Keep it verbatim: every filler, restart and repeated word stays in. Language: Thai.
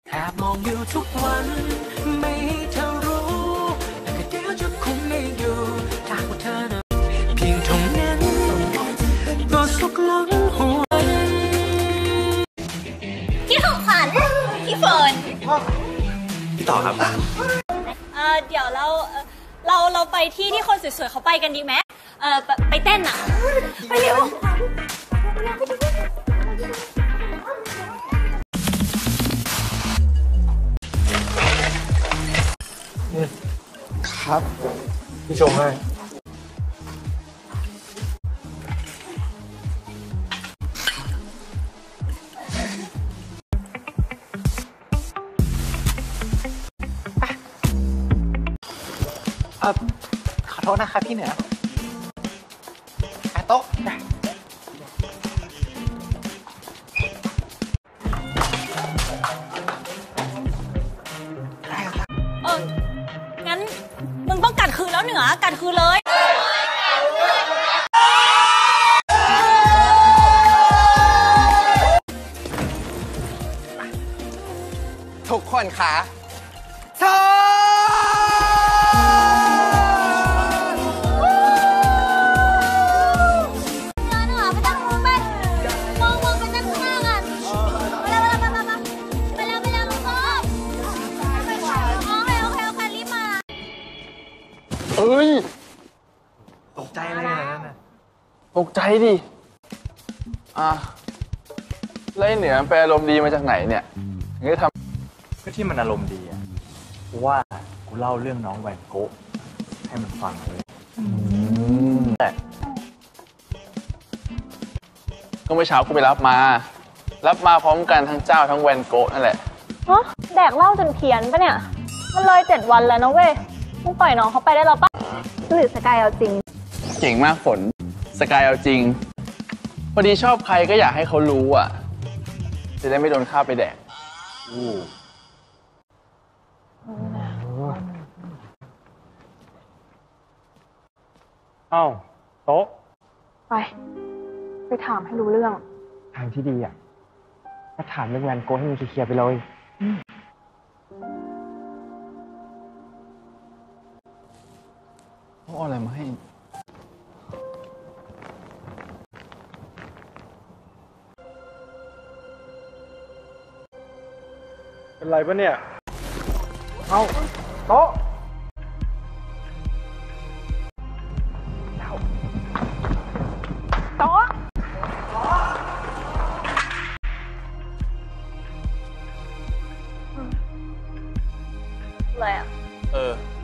แอบมองอยู่ทุกวันไม่ให้เธอรู้แต่ก็เดี๋ยวจะคงไม่อยู่ถ้าว่าเธอนะเพียงเท่านั้นก็สุขล้นหัวพี่ของขวัญพี่ฝนพี่ต่อครับเออเดี๋ยวเราเราเราไปที่ที่คนสวยๆเขาไปกันดีไหมเออไปเต้นอ่ะไปเร็วครับพี่ชมให้เออขอโทษนะครับพี่เหนืออาโต๊ะเอองั้นมึงต้องกัดคืนแล้วเหนือกัดคืนเลยทุกคนคะเธอเอ้ยตกใจอะไรขนาดนั้นน่ะตกใจดิอ่ะแล้วไอ้เหนือแปลอารมณ์ดีมาจากไหนเนี่ยถึงได้ทำก็ที่มันอารมณ์ดีอ่ะเพราะว่ากูเล่าเรื่องน้องแวนโกะให้มันฟังเลยแต่ก็เมื่อเช้ากูไปรับมารับมาพร้อมกันทั้งเจ้าทั้งแวนโกะนั่นแหละฮะแดกเหล้าจนเพี้ยนปะเนี่ยมันเลยเจ็ดวันแล้วนะเว้ยมึงปล่อยน้องเขาไปได้แล้วปะหรือสกายเอาจริงเก่งมากฝนสกายเอาจริงพอดีชอบใครก็อยากให้เขารู้อ่ะจะได้ไม่โดนฆ่าไปแดกเอ้าโต๊ะไปไปถามให้รู้เรื่องทางที่ดีอ่ะก็ถามเรื่องแวนโกะให้มันเคลียร์ไปเลยเขาเอาอะไรมาให้เป็นไรปะเนี่ยเอ้าโต๊ะโต๊ะอะไรอ่ะเออ